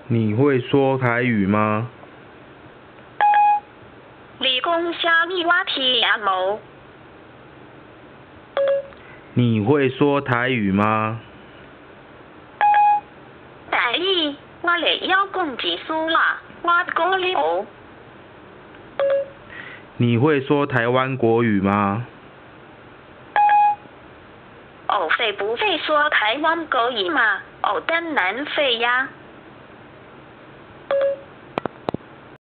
你会说台语吗？ 你讲啥物我听无？ 你会说台语吗？ 台语我会晓讲一丝啦，我讲你学。 你会说台湾国语吗？ 会不会说台湾国语嘛？当然会呀。